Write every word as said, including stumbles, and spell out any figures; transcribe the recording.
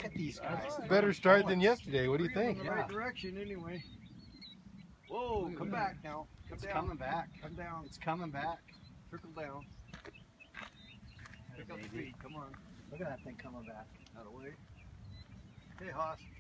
at these guys. Better start than yesterday. What do you think? In the Yeah. right direction anyway. Whoa, come back now. Come It's down. coming back. Come down. It's coming back. Trickle down. Pick up the Baby. feet. Come on. Look at that thing coming back. Out of the way. Hey, Hoss.